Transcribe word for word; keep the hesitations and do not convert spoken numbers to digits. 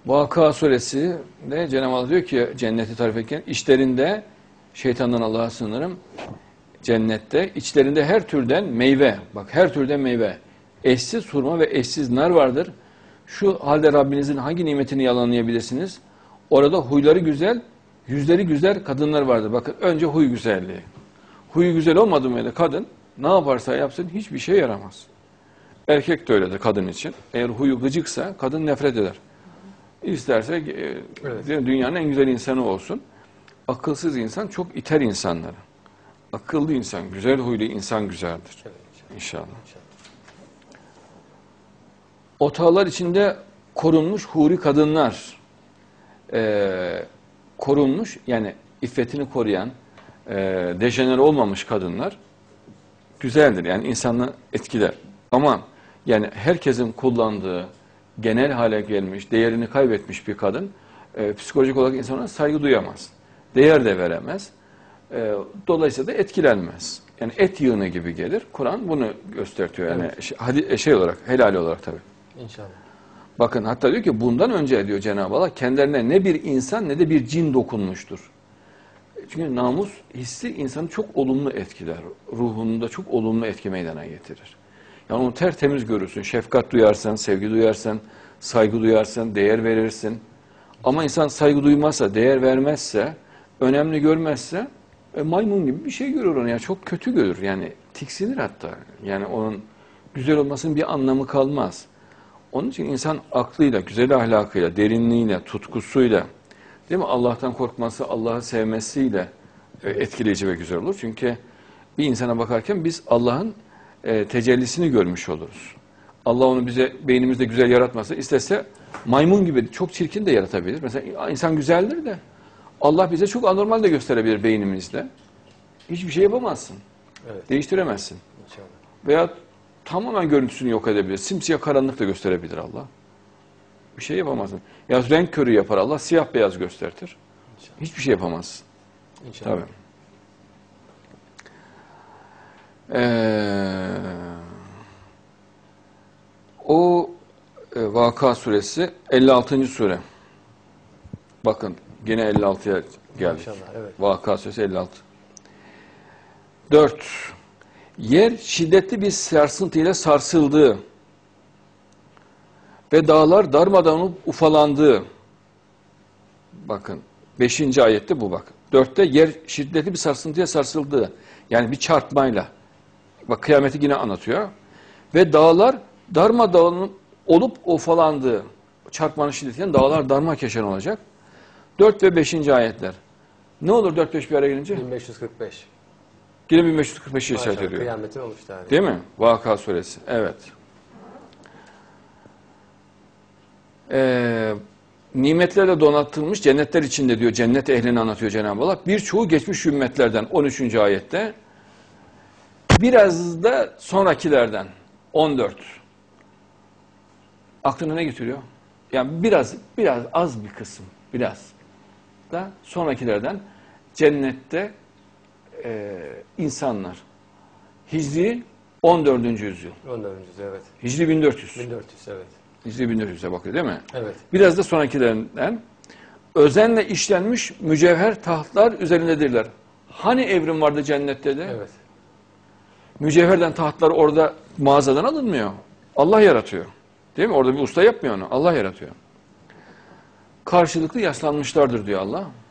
Vakıa suresi de Cenab-ı Allah diyor ki cenneti tarif ederken içlerinde şeytandan Allah'a sığınırım. Cennette içlerinde her türden meyve, bak her türden meyve, eşsiz hurma ve eşsiz nar vardır. Şu halde Rabbinizin hangi nimetini yalanlayabilirsiniz? Orada huyları güzel, yüzleri güzel kadınlar vardır. Bakın önce huy güzelliği. Huyu güzel olmadı mı kadın ne yaparsa yapsın hiçbir şey yaramaz. Erkek de öyledir kadın için. Eğer huyu gıcıksa kadın nefret eder. İsterse e, evet. dünyanın en güzel insanı olsun. Akılsız insan çok iter insanları. Akıllı insan, güzel huylu insan güzeldir. Evet, inşallah. İnşallah. Otağlar içinde korunmuş huri kadınlar, e, korunmuş yani iffetini koruyan, e, dejenere olmamış kadınlar güzeldir. Yani insanı etkiler. Ama yani herkesin kullandığı, genel hale gelmiş, değerini kaybetmiş bir kadın e, psikolojik olarak insana saygı duyamaz. Değer de veremez. E, dolayısıyla da etkilenmez. Yani et yığını gibi gelir. Kur'an bunu gösteriyor. Yani evet. şey, hadi, şey olarak, helali olarak tabii. İnşallah. Bakın hatta diyor ki bundan önce diyor Cenab-ı Allah kendilerine ne bir insan ne de bir cin dokunmuştur. Çünkü namus hissi insanı çok olumlu etkiler. Ruhunda çok olumlu etki meydana getirir. Yani onu tertemiz görürsün. Şefkat duyarsan, sevgi duyarsan, saygı duyarsan, değer verirsin. Ama insan saygı duymazsa, değer vermezse, önemli görmezse e, maymun gibi bir şey görür onu. Yani çok kötü görür. Yani tiksinir hatta. Yani onun güzel olmasının bir anlamı kalmaz. Onun için insan aklıyla, güzel ahlakıyla, derinliğiyle, tutkusuyla, değil mi? Allah'tan korkması, Allah'ı sevmesiyle e, etkileyici ve güzel olur. Çünkü bir insana bakarken biz Allah'ın e, tecellisini görmüş oluruz. Allah onu bize beynimizde güzel yaratmasa, istese maymun gibi çok çirkin de yaratabilir. Mesela insan güzeldir de Allah bize çok anormal de gösterebilir beynimizle. Hiçbir şey yapamazsın. Evet. Değiştiremezsin. İnşallah. Veya tamamen görüntüsünü yok edebilir. Simsiyah karanlık da gösterebilir Allah. Bir şey yapamazsın. Ya renk körü yapar Allah, siyah beyaz göstertir. İnşallah. Hiçbir şey yapamazsın. İnşallah. Tabii. Ee, o e, Vakıa suresi elli altıncı sure. Bakın yine elli altıya geldik. İnşallah, evet. Vakıa suresi elli altı. dört. Yer şiddetli bir sarsıntıyla sarsıldığı ve dağlar darmadan olup ufalandığı. Bakın beşinci ayette bu bak. dörtte yer şiddetli bir sarsıntıya sarsıldığı. Yani bir çarpmayla. Bak kıyameti yine anlatıyor. Ve dağlar darmadağın olup ufalandığı. Çarpmanın şiddetiyle dağlar darmakeşen olacak. dört ve beşinci ayetler. Ne olur dört beş bir araya gelince? bin beş yüz kırk beş. Yine bin beş yüz kırk beşi işaret ediyor. Kıyametin oluştu yani. Değil mi? Vakıa suresi. Evet. Ee, nimetlerle donatılmış cennetler içinde diyor. Cennet ehlini anlatıyor Cenab-ı Allah. Birçoğu geçmiş ümmetlerden on üçüncü ayette. Biraz da sonrakilerden on dört. Aklına ne getiriyor? Yani biraz biraz az bir kısım. Biraz da sonrakilerden cennette e, insanlar. Hicri on dördüncü yüzyıl. on dördüncü yüzyıl evet. Hicri bin dört yüz. bin dört yüz evet. Hicri bin dört yüze bakıyor değil mi? Evet. Biraz da sonrakilerinden özenle işlenmiş mücevher tahtlar üzerindedirler. Hani evrim vardı cennette de? Evet. Mücevherden tahtlar orada mağazadan alınmıyor. Allah yaratıyor. Değil mi? Orada bir usta yapmıyor onu. Allah yaratıyor. Karşılıklı yaslanmışlardır diyor Allah.